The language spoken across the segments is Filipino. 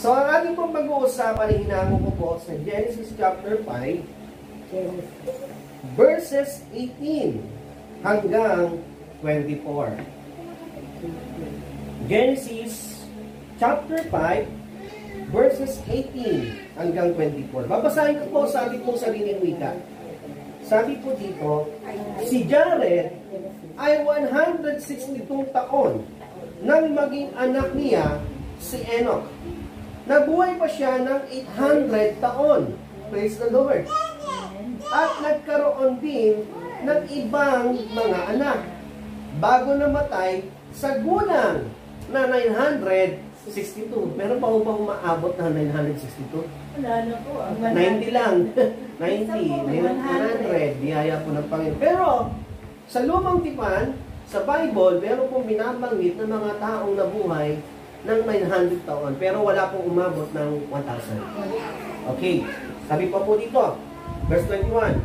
So, ang ating pong pag-uusapan, hinango ko po sa Genesis chapter 5, verses 18 hanggang 24. Genesis chapter 5, verses 18 hanggang 24. Babasahin ko po sa ating pong sariling wika. Sabi po dito, si Jared ay 162 taon nang maging anak niya si Enoch. Nabuhay pa siya ng 800 taon. Praise the Lord. At nagkaroon din ng ibang mga anak bago namatay sa gulang na 962. Meron pa upang maabot na 962? Wala na po. 90 lang. 90, 100. Biyaya po ng Panginoon. Pero, sa lumang tipan, sa Bible, meron pong binabanggit ng mga taong nabuhay ng 900 taon. Pero wala pong umabot ng 1,000. Okay. Sabi pa po dito, verse 21.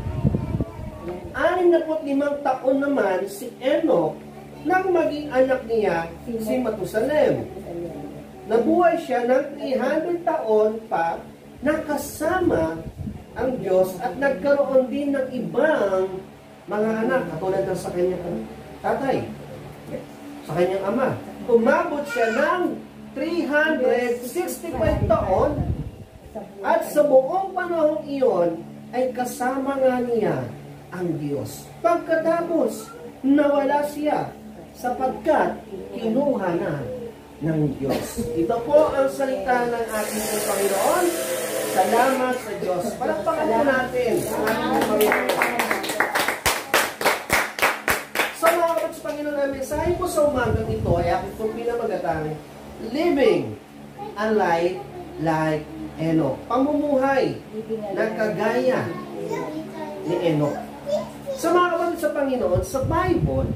65 taon naman si Enoch nang maging anak niya si Matusalem. Nabuhay siya ng 300 taon pa nakasama ang Diyos at nagkaroon din ng ibang mga anak katulad ng sa kanyang tatay, sa kanyang ama. Umabot siya ng 365 taon at sa buong panahon iyon ay kasama nga niya ang Diyos. Pagkatapos, nawala siya sapagkat kinuha na ng Diyos. Ito po ang salita ng ating Panginoon. Salamat sa Diyos. Palakpakan po natin ang ating Panginoon. So mga kapatid sa Panginoon namin, mensahe po sa umagang ito ay aking pong pinamagatang living a life like Enoch. Pamumuhay na kagaya ni Enoch. So mga kapatid sa Panginoon, sa Bible,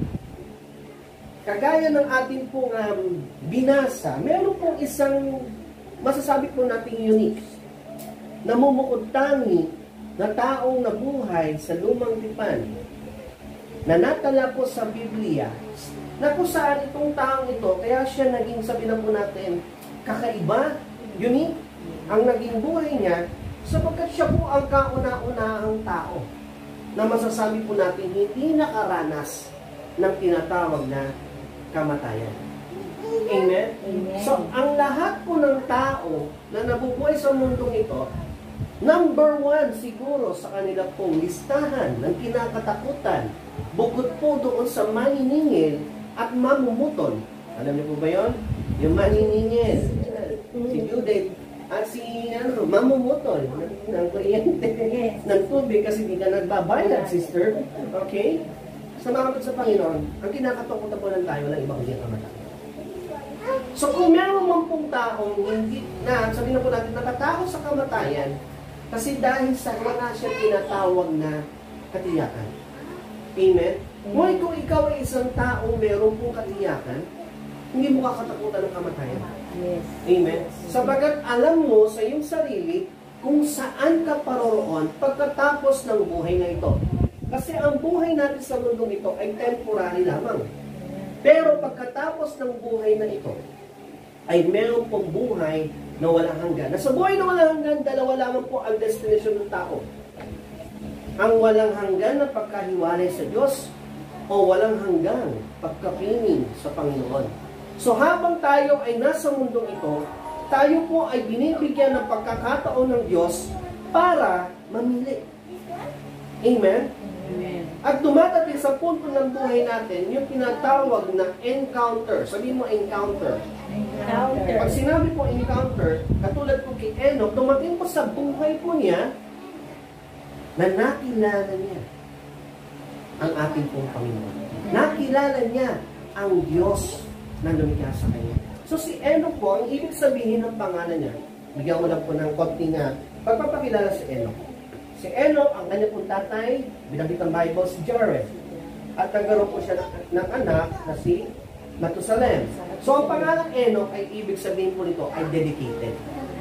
kagaya ng ating pong binasa, meron pong isang masasabi po nating unique, namumukod-tangi na taong nabuhay sa lumang tipan, na natala po sa Biblia, na kung saan itong taong ito, kaya siya naging, sabi na po natin, kakaiba, unique, ang naging buhay niya, sapagkat siya po ang kauna-unahang tao, na masasabi po natin, hindi nakaranas ng tinatawag na kamatayan. Amen? Amen? So, ang lahat po ng tao na nabubuhay sa mundong ito, number 1 siguro sa kanila pong listahan ng kinakatakutan, bukod po doon sa maniningil at mamumutol. Alam niyo po ba yun? Yung maniningil. Si Judith at si mamumutol ng kuryente ng tubig kasi di ka nagbabayad, sister. Okay? Sa mga kapatid sa Panginoon, ang kinakatakutan po lang tayo, walang ibang hindi kamatayan. So kung meron man pong taong hindi na, sabihin na po natin, natatakot sa kamatayan, kasi dahil sa wala siya tinatawag na katiyakan. Amen? Ngunit kung ikaw ay isang taong meron pong katiyakan, hindi mo kakatakutan ng kamatayan. Yes. Amen? Sabagat alam mo sa iyong sarili kung saan ka paroroon pagkatapos ng buhay na ito. Kasi ang buhay natin sa mundong ito ay temporary lamang. Pero pagkatapos ng buhay na ito, ay meron pong buhay na walang hanggan. Nasa buhay na walang hanggan, dalawa lamang po ang destination ng tao. Ang walang hanggan na pagkahiwalay sa Diyos o walang hanggang pagkapiling sa Panginoon. So habang tayo ay nasa mundong ito, tayo po ay binibigyan ng pagkakataon ng Diyos para mamili. Amen? Amen. At dumadating sa punto ng buhay natin, yung tinatawag na encounter. Sabihin mo encounter. Encounter. Pag sinabi po encounter, katulad po kay Enoch, dumating po sa buhay po niya na nakilala niya ang ating pong Panginoon. Nakilala niya ang Diyos na lumikha sa kanya. So si Enoch po, ang ibig sabihin ng pangalan niya, bigyan ko lang po ng konting pagpapakilala si Enoch. Si Enoch, ang kanyang pong tatay, binanggit ng Bible, si Jared. At nagkaroon po siya ng anak na si Matusalem. So ang pangalang Enoch ay ibig sabihin po nito ay dedicated.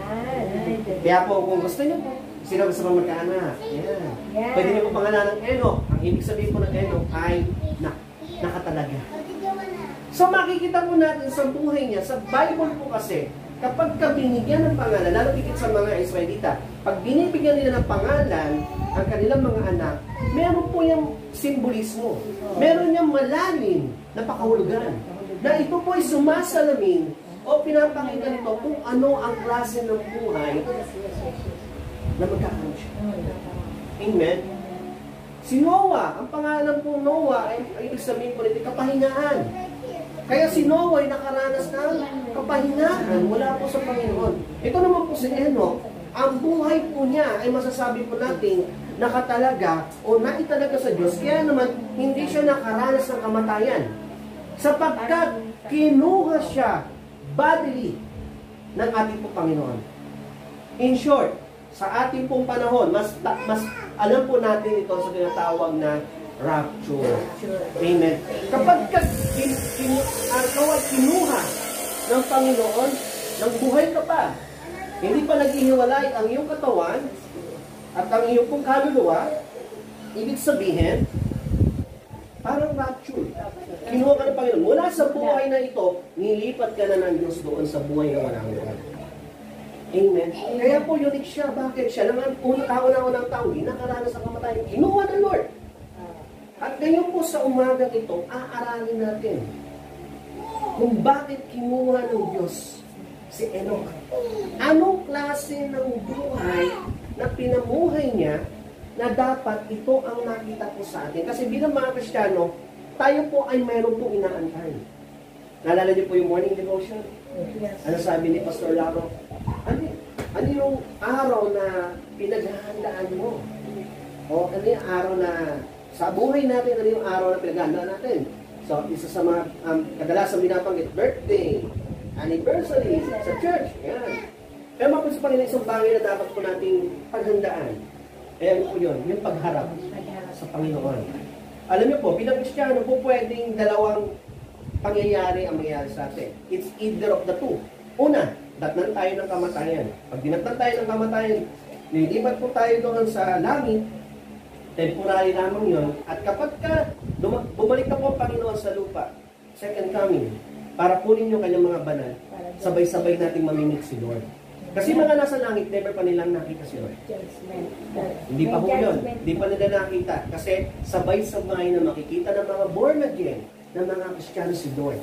Kaya po kung gusto niyo po, sino gusto mong magkaanak? Yeah. Pwede niyo po pangalan ng Enoch. Ang ibig sabihin po ng Enoch ay nakatalaga. So makikita po natin sa buhay niya, sa Bible po kasi, kapag ka binigyan ng pangalan, lalo higit sa mga Israelita, pag binibigyan nila ng pangalan ang kanilang mga anak, meron po yung simbolismo. Meron niyang malalim na pakahulugan. Na ito po ay sumasalamin o pinapakita nito kung ano ang klase ng buhay na magkakaroon siya. Amen? Si Noah, ang pangalan po Noah ay ibig sabihin po nito, kapahingaan. Kaya si Noah ay nakaranas ng kapahingaan mula po sa Panginoon. Ito naman po si Enoch, ang buhay po niya ay masasabi po natin nakatalaga o naitalaga sa Diyos. Kaya naman, hindi siya nakaranas ng kamatayan. Sapagkat kinuha siya bodily ng ating po Panginoon. In short, sa ating pong panahon, mas alam po natin ito sa tinatawag na rapture. Amen. Kapag kinuha ng Panginoon, ng buhay ka pa, hindi pa naghihiwalay ang iyong katawan at ang iyong pong kaluluwa, ibig sabihin, parang rapture. Kinuha ka ng Panginoon. Mula sa buhay na ito, nilipat ka na ng Diyos doon sa buhay na walang hanggan. Amen. Kaya po unique siya. Bakit siya? Naman, unang tao, hindi nakaranas sa kamatayan. Kinuha ng Lord. At ngayon po sa umagang ito, aaralin natin kung bakit kinuha ng Diyos si Enoch. Anong klase ng buhay na pinamuhay niya na dapat ito ang nakita po sa atin. Kasi bilang mga Kristiyano, tayo po ay mayroon pong inaantay. Naalala niyo po yung morning devotion? Ano sabi ni Pastor Laro? Ano yung araw na pinaghahandaan mo? O ano yung araw na sa buhay natin, ano yung araw na pinaghahandaan natin? So, isa sa mga kadalasan binabanggit, birthday, anniversary, sa church. Yan. Pero mga sa Panginoon, isang bagay na dapat po nating paghandaan. Ayan po yun, yung pagharap sa Panginoon. Alam niyo po, bilang Kristiyano po pwedeng dalawang pangyayari ang mangyayari sa atin. It's either of the two. Una, datnan tayo ng kamatayan. Pag dinatnan tayo ng kamatayan, nilipat po tayo doon sa langit, temporary lamang yun. At kapag bumalik na po ang Panginoon sa lupa, second coming, para kunin yung kanyang mga banal, sabay-sabay nating mamimit si Lord. Kasi mga nasa langit, never pa nilang nakita si Lord. Hindi pa po yun. Hindi pa nila nakita. Kasi sabay-sabay na makikita ng mga born again, ng mga Kristiyano si Lord.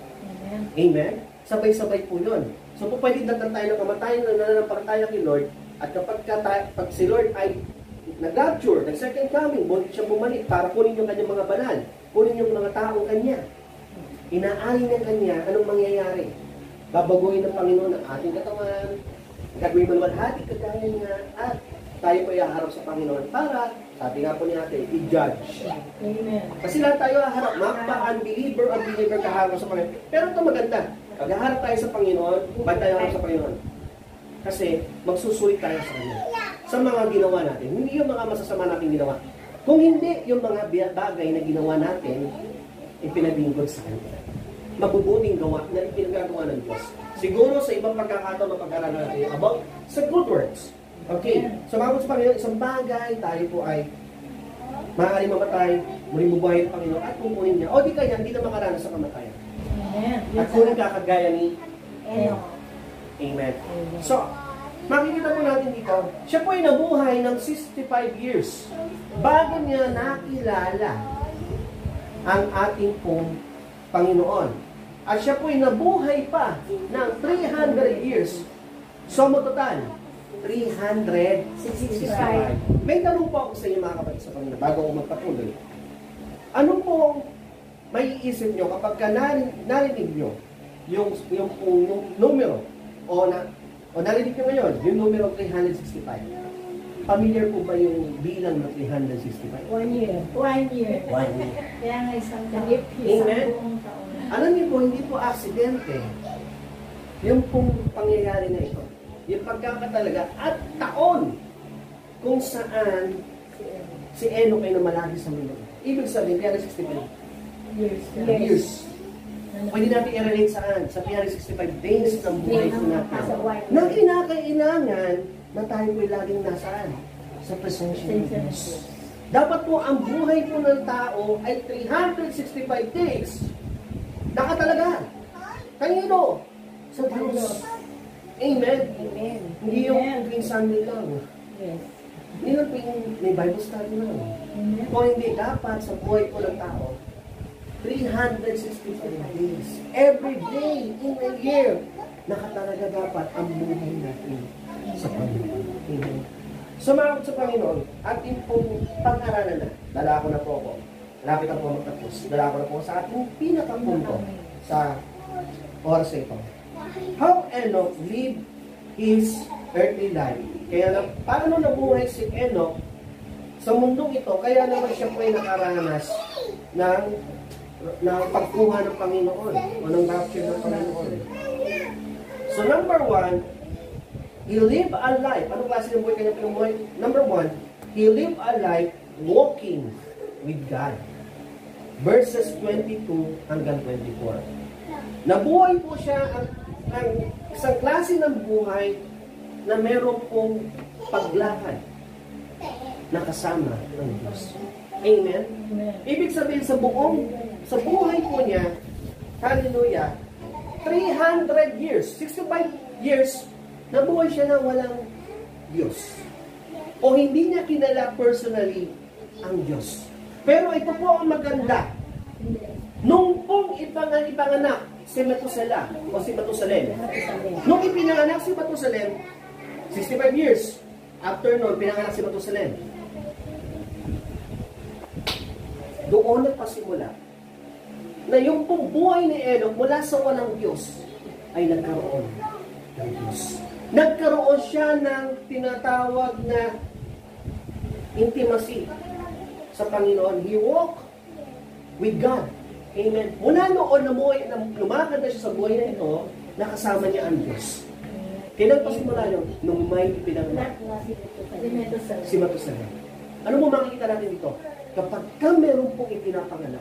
Amen? Sabay-sabay po yun. So po pwede natin tayo ng kamatayan na nananampalataya kay Lord. At pag si Lord ay nag-rapture, nag-second coming, bulit siya bumalik para kunin yung kanyang mga banal, kunin yung mga taong kanya. Inaalin ng kanya, anong mangyayari? Babaguhin ng Panginoon ang ating katawan, gagawin maluwalhati kagaya niya, at tayo po ihaharap sa Panginoon para, sabi nga po ni ate, i-judge. Amen. Kasi lahat tayo haharap, mapa-unbeliever or believer kaharap sa Panginoon. Pero ito maganda, pag haharap tayo sa Panginoon, ba't tayo harap sa Panginoon? Kasi magsusulit tayo sa Kanya. Sa mga ginawa natin, hindi yung mga masasama natin ginawa. Kung hindi yung mga bagay na ginawa natin, ipinaglingkod sa Kanya. Mabubuting gawa na ipinagagawa ng Diyos. Siguro sa ibang pagkakataon na pag-aralan natin about sa good works. Okay, so mga sa Panginoon, isang bagay, tayo po ay maaaring mamatay, muling bubuhay ng Panginoon at kukunin niya. O di kaya, hindi na makaranas sa kamatayan. Amen. At kunin kakagaya ni Enoch. Amen. So, makikita po natin dito, siya po ay nabuhay ng 65 years bago niya nakilala ang ating pong Panginoon. At siya po ay nabuhay pa ng 300 years. So, total, 365. May tanong po ako sa inyo mga kapatid sa Panginoon bago ako magpatuloy. Ano po may iisip nyo kapag narinig nyo yung numero o narinig nyo ngayon yung numero 365? Familiar po ba yung bilang ng 365? 1 year. 1 year. 1 year. Kaya nga isang taon. Amen. Buong taon. Alam niyo po, hindi po aksidente yung pong pangyayari na ito. Yung pagkakatalaga at taon kung saan si Enoch ay namalagi sa mundo. Ibig sabihin, 365 years. Pwede natin i-relate saan? Sa 365 days ng buhay po natin. Na kinakailangan na tayo po'y laging nasaan? Sa presensya ng Diyos. Dapat po ang buhay po ng tao ay 365 days. Nakatalaga. Kanino? Sa Diyos. Amen. Amen. Hindi yung tuwing Sunday lang. Yes. Hindi lang tuwing may Bible study lang. Amen. Kung hindi, dapat sa buhay ko ng tao, 365 days, every day in a year, nakatalaga dapat ang buhay natin sa Panginoon. Amen. Sumakot sa Panginoon, ating pong pag-aralan na, dala ko na po ako. Lapit ang po magtapos. Dala ko na po sa ating pinakapunto sa oras na ito. How Enoch lived his earthly life. Kaya na, paano nabuhay si Enoch sa mundong ito, kaya naman siya po ay nakaranas ng pagkuha ng Panginoon o ng rapture ng Panginoon. So number one, he lived a life. Anong klase ng buhay kanya pinumuhay? Number one, he lived a life walking with God. Verses 22 hanggang 24. Nabuhay po siya ang isang klase ng buhay na meron pong paglakad na kasama ng Diyos. Amen? Amen. Ibig sabihin sa buhay po niya, hallelujah, 300 years, 65 years, nabuhay siya na walang Diyos. O hindi niya kilala personally ang Diyos. Pero ito po ang maganda. Nung pong ipanganak si Methuselah o si Matusalem, nung ipinanganak si Matusalem, 65 years after noon, pinanganak si Matusalem. Doon nagpasimula na yung pong buhay ni Enoch mula sa walang Diyos ay nagkaroon ng Diyos. Nagkaroon siya ng tinatawag na intimacy sa Panginoon. He walked with God. Amen. Mula noon na lumakad na siya sa buhay na ito, nakasama niya ang Diyos. Kailan pa simula yun? Nung may pinanganak si Matusalem. Ano mo makikita natin dito? Kapag meron pong ipinapanganak,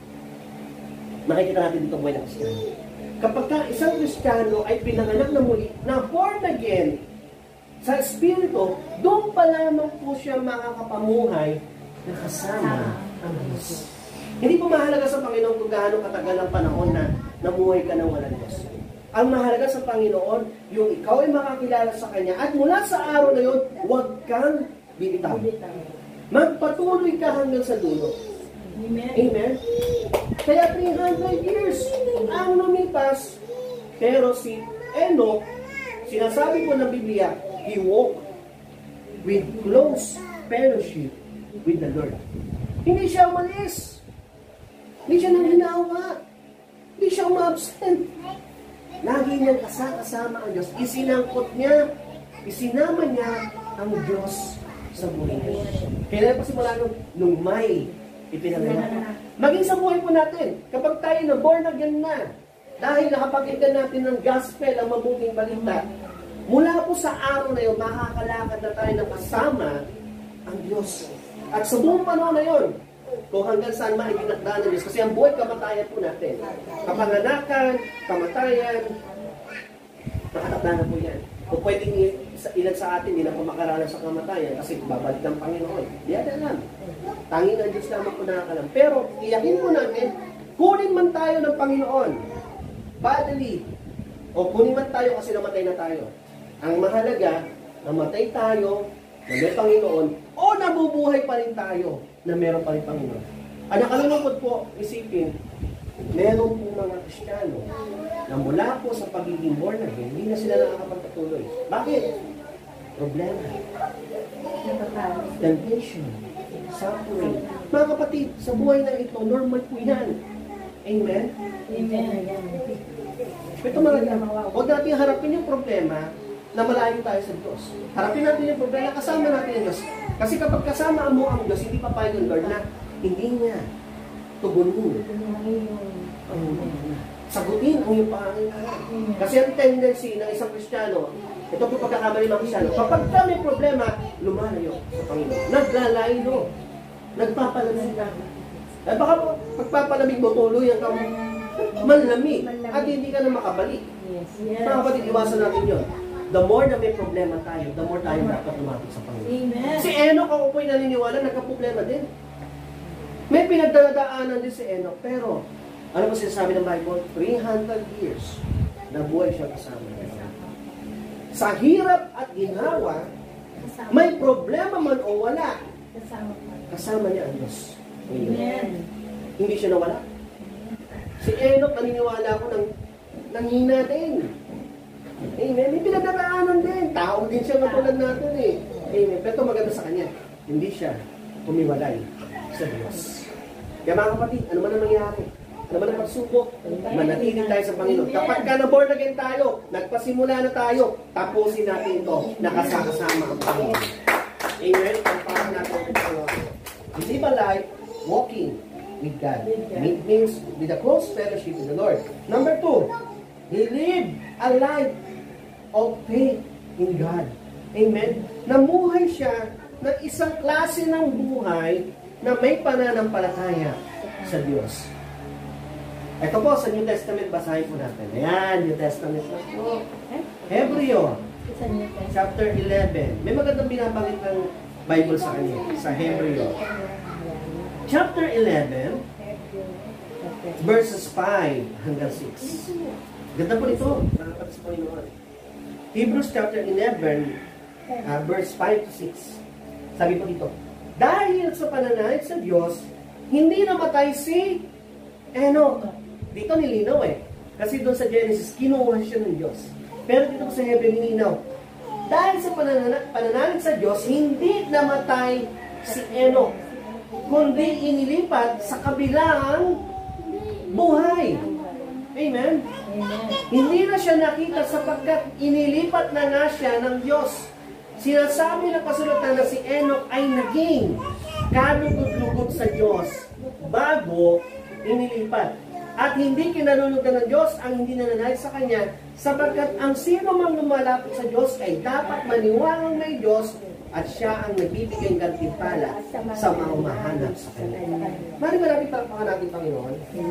makikita natin dito buhay ng Kristiyano. Kapag isang Kristiyano ay pinanganak na muli, na born again, sa Espiritu, doon pa lamang po siya makakapamuhay na kasama ang Diyos. Hindi po mahalaga sa Panginoon kung gaano katagal ang panahon na namuhay ka ng walang Diyos. Ang mahalaga sa Panginoon, yung ikaw ay makakilala sa Kanya at mula sa araw na yun, huwag kang bibitaw. Magpatuloy ka hanggang sa dulo. Amen. Amen? Kaya 300 years ang lumipas, pero si Enoch, sinasabi po ng Biblia, he walked with close fellowship with the Lord. Hindi siya umalis. Hindi siya nanghinawa. Hindi siya umabsent. Lagi niyang kasama ang Diyos. Isinangkot niya, isinama niya ang Diyos sa buhay niya. Kailan pa simula nung may ipinanganak. Maging sa buhay po natin, kapag tayo na born again na, dahil nakapakinggan natin ng gospel, ang mabuting balita, mula po sa araw na yun, makakalakad na tayo ng kasama ang Diyos. At sa buong panahon na yun, kung hanggang saan man itinakdaan ng Diyos. Kasi ang buhay, kamatayan po natin. Kapanganakan, kamatayan, nakatakda na po yan. Kung pwedeng ilan sa atin, hindi na po makaranas sa kamatayan kasi babalik ng Panginoon. Di natin alam. Tanging ang Diyos lamang po nakakalam. Pero, iyakin po natin, kunin man tayo ng Panginoon, bodily, o kunin man tayo kasi namatay na tayo. Ang mahalaga, namatay tayo, na may Panginoon, o nabubuhay pa rin tayo na meron pa rin Panginoon. Ang nakalulungkot po, isipin, meron po mga Kristiyano na mula po sa pagiging born again, hindi na sila nakakapagpatuloy. Bakit? Problema. Temptation. Suffering. Mga kapatid, sa buhay na ito, normal po yan. Amen? Amen. Ito mga huwag natin harapin yung problema na malayo tayo sa Diyos. Harapin natin yung problema, kasama natin yung Diyos. Kasi kapag kasama mo ang Diyos, hindi papayag ng Lord na hindi niya tugunin. Sagutin ang iyong pangangailangan. Kasi ang tendency ng isang Kristiyano, ito po pagkakamali ng Kristiyano, kapag may problema, lumalayo sa Panginoon. Naglalaylo. Nagpapalamig ka. At baka pagpapalamig mo, tuluyan kang manlamig at hindi ka na makabalik. Mga kapatid, iwasan natin yun. The more na may problema tayo, the more tayo dapat lumapit sa Panginoon. Amen. Si Enoch, ako po'y naniniwala, nagka-problema din. May pinagdadaanan din si Enoch, pero ano ba sinasabi ng Bible? 300 years na buhay siya kasama. Sa hirap at ginawa, may problema man o wala, kasama niya ang Diyos. Amen. Hindi siya nawala. Si Enoch, naniniwala ko ng nanghina din. Amen. May pinagdadaanan din. Tao din siya matulad natin eh. Amen. Pero maganda sa kanya. Hindi siya humiwalay sa Diyos. Kaya mga kapatid, ano man ang nangyari? Ano man ang pagsubok? Manatili tayo sa Panginoon. Kapag ka na-born again tayo, nagpasimula na tayo, tapusin natin ito, nakasakasama ang Panginoon. Amen. Pagpapaan natin ang Panginoon. Live a life walking with God. It means with a close fellowship with the Lord. Number 2, he lived a life of faith in God. Amen. Namuhay siya ng isang klase ng buhay na may pananampalataya sa Diyos. Ito po sa New Testament, basahin po natin. Ayan, New Testament na po. Hebreo, chapter 11. May magandang binabanggit ng Bible sa kanya, sa Hebreo. Chapter 11, verses 5 hanggang 6. Ganda po nito, nakapagis po yun. Hebrews chapter 11, verse 5 to 6. Sabi po dito, dahil sa pananalig sa Diyos, hindi namatay si Enoch. Dito nilinaw eh. Kasi doon sa Genesis, kinuha siya ng Diyos. Pero dito sa Hebreo, nilinaw. Dahil sa pananalig sa Diyos, hindi namatay si Enoch, kundi inilipat sa kabilang buhay. Amen? Hindi na siya nakita sapagkat inilipat na nga siya ng Diyos. Sinasabi ng kasulatan na si Enoch ay naging kalugod-lugod sa Diyos bago inilipat. At hindi kinalulugan ng Diyos ang hindi nananalig sa Kanya, sapagkat ang sino mang lumalapit sa Diyos ay dapat maniwalang may Diyos at siya ang nagbibigay ng gantimpala sa mga umahanap sa Kanya. Mari ba natin talapakan natin, Panginoon?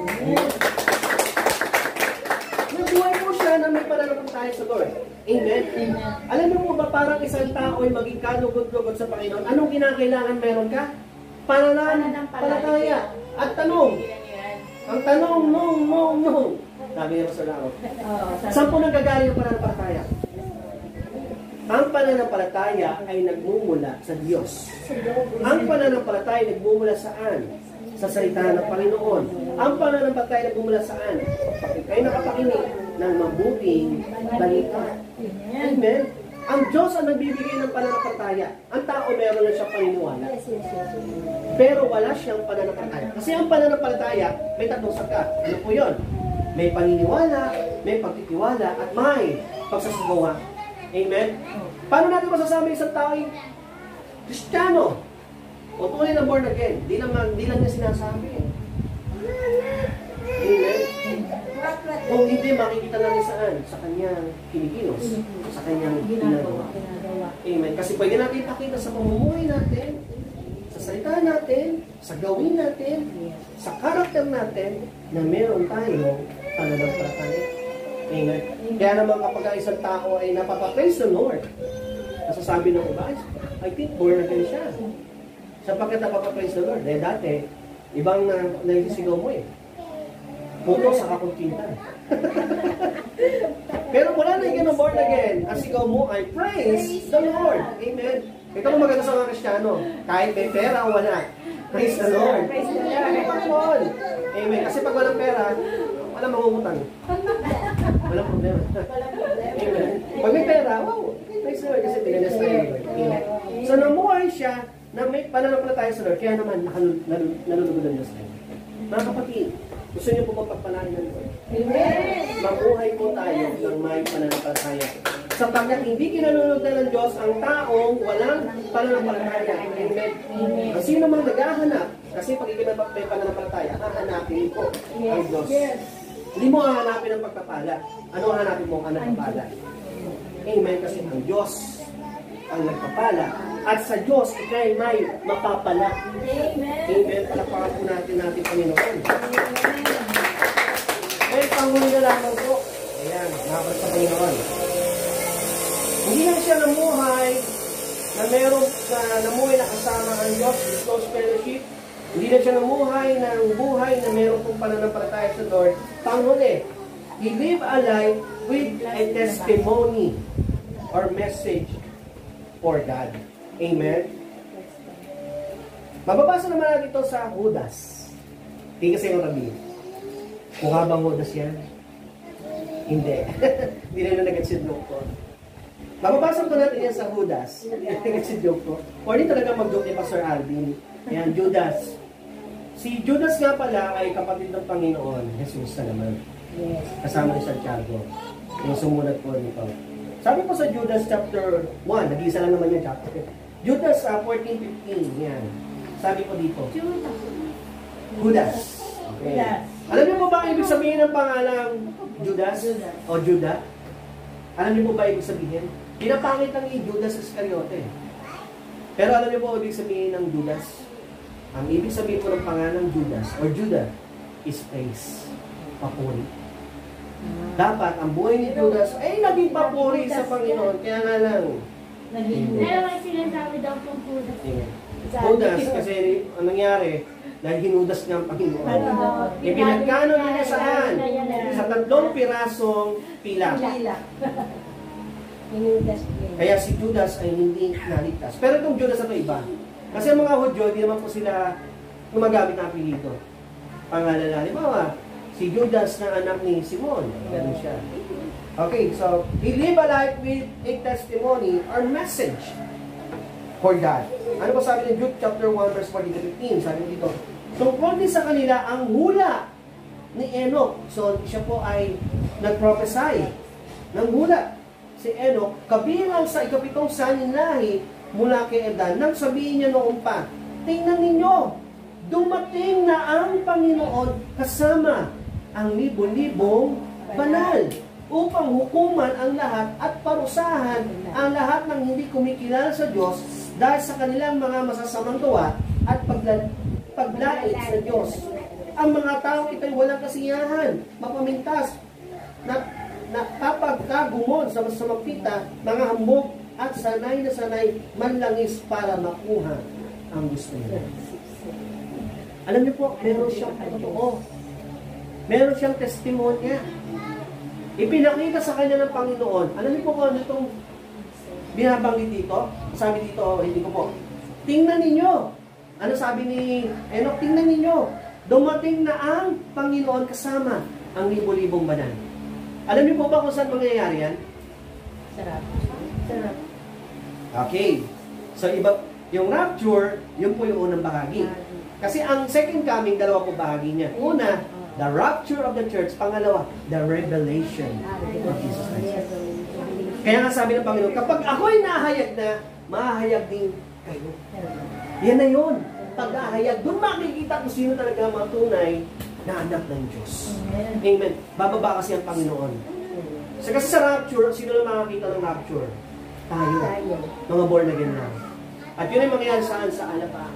Nabuhay po siya na may pananampalataya sa Lord. Amen? Alam mo ba, parang isang tao ay maging kalugod-lugod sa Panginoon, anong kinakailangan meron ka? Pananampalataya. At tanong, ang tanong, no. Sabi niya sa lao. Saan po nanggagaling ang pananampalataya? Ang pananampalataya ay nagmumula sa Diyos. Ang pananampalataya ay nagmumula saan? Sa salita ng Panginoon. Ang pananampalataya ay nagmumula saan? Kapag kayo nakapakinig ng mabuting balita. Amen? Ang Diyos ang nagbibigay ng pananampalataya. Ang tao meron na siyang paniniwala. Pero wala siyang pananampalataya. Kasi ang pananampalataya, may tatlong sagka. Ano po yun? May paniniwala, may pagtitiwala, at may pagsasagawa. Amen? Paano natin masasabi isang tao ay Kristiyano? O tunay na born again? Di lang niya sinasabi. Amen? Kung hindi, makikita natin saan? Sa kanyang kinikilos. Sa kanyang ginagawa. Amen. Kasi pwede natin ipakita sa pamumuhay natin, sa salita natin, sa gawin natin, sa karakter natin, na meron tayong pananampalataya. Amen. Kaya naman kapag isang tao ay napapapraise the Lord, nasasabi ng iba, I think born again siya. Sapagkat napapapraise the Lord. Eh dati, ibang naisisigaw mo eh. Puto sa kakuntinta. Pero wala na yung born again. Ang sigaw mo ay praise the Lord. Amen. Ito ang maganda sa mga Kristiyano. Kahit may pera o wala. Praise the Lord. Amen. Amen. Kasi pag walang pera, walang mangungutang. Walang problema. Amen. Pag may pera, wow. Praise the Lord. Kasi pinanas na yun. Amen. So namuhay siya na may pananampalataya sa Lord. Kaya naman nalulugod ang Diyos tayo. Mga kapatid, gusto niyo po magpagpalain ng Lord? Amen! Mabuhay po tayo ng may pananampalataya. Sapagkat hindi kinalulugdan ng Diyos ang taong walang pananampalataya. Amen? Ang sino mang naghahanap, kasi pag may pananampalataya, hahanapin po ang Diyos. Hindi mo hahanapin ang pagpapala. Ano hahanapin mo ang nagpapala? Amen? Kasi ang Diyos ang nagpapala. At sa Diyos, ikay may mapapala. Amen. Amen. Palapakan po natin Panginoon. Amen. Panghuli na lamang po. Ayan, nakapag sa Panginoon. Hindi lang siya namuhay na meron namuhay na kasama ang Diyos, with close fellowship. Hindi lang siya namuhay ng buhay na meron pong pananampalataya sa Lord. Panghuli, he lived a life with a testimony. or message for God. Amen? Mababasa naman natin ito sa Judas. Tingnan sa iyong rabi. Mukha bang Judas yan? Hindi. Hindi na yung nag-joke ko. Mababasa ko natin yan sa Judas. Nag-joke ko. Or di talaga mag-joke ni Pastor Alvin. Yan, Judas. Si Judas nga pala ay kapatid ng Panginoon. Jesus na naman. Yes. Kasama ni Santiago. Yung sumunod po nito. Sabi po sa Judas chapter 1, nag-isa lang naman yung chapter. Judas 14:15, yan. Sabi po dito. Judas. Okay. Judas. Alam niyo po ba ang ibig sabihin ng pangalang Judas? Judas. O Judah? Alam niyo po ba ibig sabihin? Pinapangit lang ni Judas Iscariote. Pero alam niyo po ibig sabihin ng Judas? Ang ibig sabihin po ng pangalang Judas o Judah is praise. Papuri. Dapat ang buhay ni Judas ay naging papuri sa Panginoon. Kaya nga lang. Pero may sinasabi daw pong Judas. Judas kasi ang nangyari, dahil hinudas niya ang Panginoon. Ipinagkano niya saan? Sa 3 pirasong pila. Kaya si Judas ay hindi naligtas. Pero itong Judas na ito iba. Kasi ang mga Hudyo, hindi naman po sila gumagamit ng apelido. Pangalan na, halimbawa, si Judas na anak ni Simon. Ganun siya. Okay, so, he live a life with a testimony or message for God. Ano ba sabi ni Jude chapter 1 verse 14-15? Sabi dito, tungkol din sa kanila ang hula ni Enoch. So, siya po ay nag-prophesy ng hula. Si Enoch, kabilang sa ikapitong saninahi mula kay Edan, nang sabihin niya noon pa, tingnan ninyo, dumating na ang Panginoon kasama ang libo-libong banal upang hukuman ang lahat at parusahan ang lahat ng hindi kumikilala sa Diyos dahil sa kanilang mga masasamang gawa at paglait sa Diyos. Ang mga tao ito'y walang kasiyahan, mapamintas, napapagkagumon sa masasamang pita, mga hambog, at sanay na sanay manlangis para makuha ang gusto niya. Alam niyo po, meron siyang totoo. Meron siyang testimonya. Ipinakita sa kanya ng Panginoon. Alam niyo po kung ano itong binabanggit dito? Sabi dito, hindi ko po. Tingnan ninyo. Ano sabi ni Enoch? Tingnan ninyo. Dumating na ang Panginoon kasama ang libo-libong banal. Alam niyo po ba kung saan mangyayari yan? Sarap. Sarap. Okay. So, iba, yung rapture, yun po yung unang bahagi. Kasi ang second coming, dalawa po bahagi niya. Una, the rapture of the church. Pangalawa, the revelation of Jesus Christ. Kaya nga sabi ng Panginoon, kapag ako'y nahayag na, mahayag din kayo. Yan na yun. Pag-ahayag, doon makikita kung sino talaga mga tunay na anak ng Diyos. Amen. Bababa kasi ang Panginoon. So, kasi sa rapture, sino lang makakita ng rapture? Tayo. Mga born again na. At yun ay mangyayari saan? Sa alapahan.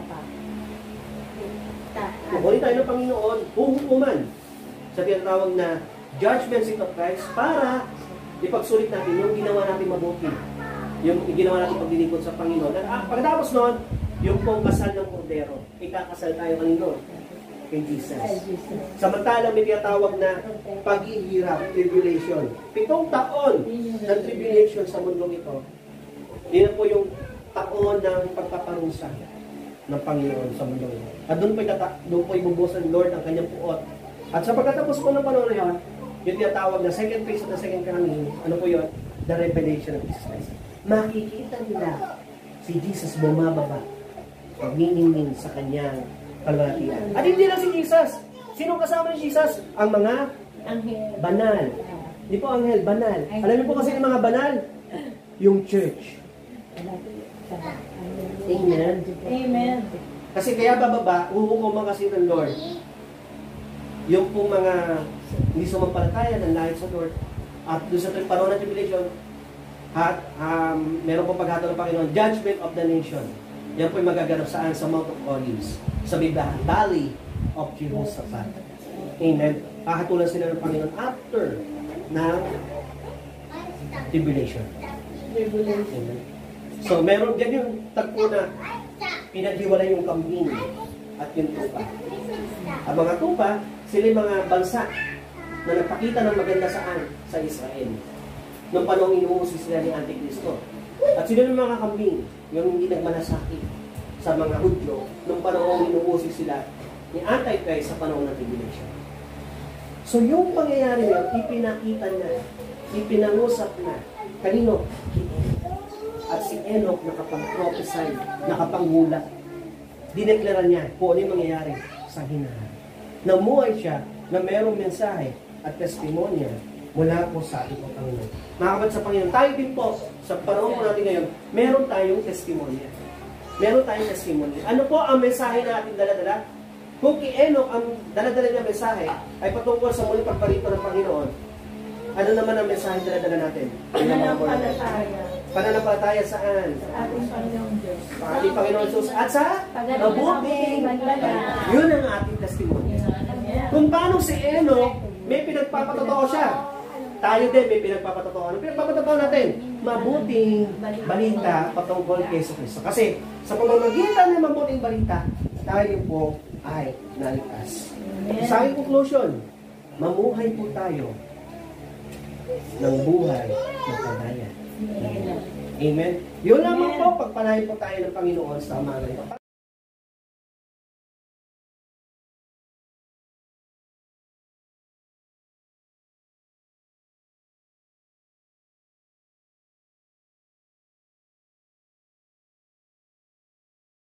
Kukunin tayo ng Panginoon, huhukuman sa tinatawag na judgment seat of Christ para ipagsulit natin yung ginawa natin mabuti. Yung ginawa natin paglilingkod sa Panginoon. At pagkatapos nun, yung pong kasal ng Cordero. Ikakasal tayo kanino? Kay Jesus. Samantalang may tinatawag na paghihirap, tribulation. 7 taon ng tribulation sa mundong ito. Yan po yung taon ng pagpaparusa ng Panginoon sa mundong ito. At doon po ibubuhos ng Lord ang kanyang puot. At sa pagkatapos po ng panahon na yun, yung tinatawag na second phase of the second coming, ano po yun? The revelation of Jesus Christ. Makikita nila si Jesus bumababa, pagniningning sa kanyang kalwatian. At hindi lang si Jesus. Sino kasama ni Jesus? Ang mga banal. Hindi po anghel, banal. Alam niyo po kasi yung mga banal? Yung church. Amen. Amen. Kasi kaya bababa, uhukuman kasi ng Lord. Yung pong mga hindi sumampalataya ng lahat sa Lord. At doon sa panahon ng tribulation, at meron pong paghatol ng Panginoon, judgment of the nation. Yan po yung magaganap saan? Sa Mount of Olives. Sa Valley of Jehoshaphat. Amen. Pakatulan sila ng Panginoon after ng tribulation. Amen. So, meron dyan yung tagpo na pinaghiwalay yung kambing at yung tupa. Ang mga tupa, sila yung mga bansa na nagpakita ng maganda saan? Sa Israel. nung panahon inuusi sila ni Antikristo. At sino yung mga kambing? Yung hindi nagmalasakit sa mga Hudyo nung panahon inuusi sila ni Antichrist sa panahon ng tribulation. So yung pangyayari na yun, ipinakita na, ipinangusap na. Kanino? At si Enoch nakapag-prophesy, nakapanghulat. Dineklara niya kung ano yung mangyayari sa hinaharap. Namuhay siya na mayroong mensahe at testimonya mula po sa ating Panginoon. Mga kapatid sa Panginoon, tayo din po, sa panahon po natin ngayon, meron tayong testimonya. Meron tayong testimonya. Ano po ang mensahe na ating dala-dala? Kung kay Enoch, ang dala-dala niya mensahe ay patungkol sa muling pagparito ng Panginoon, ano naman ang mensahe dala-dala natin? Pananampalataya. Pananampalataya saan? Sa ating Panginoong Diyos. Sa ating Panginoon Jesus. At sa mabuting balita. Yun ang ating testimonya. Kung paano si Enoch, may pinagpapatotoo siya. Tayo din may pinagpapatotoo. Ano pinagpapatotoo natin? Mabuting balita patungkol kay Jesucristo. Kasi sa pamamagitan ng mabuting balita, tayo po ay naligtas. Sa aking conclusion, mamuhay po tayo ng buhay na kadayan. Amen. Yun lamang po, pagpalain po tayo ng Panginoon sa umaga ito.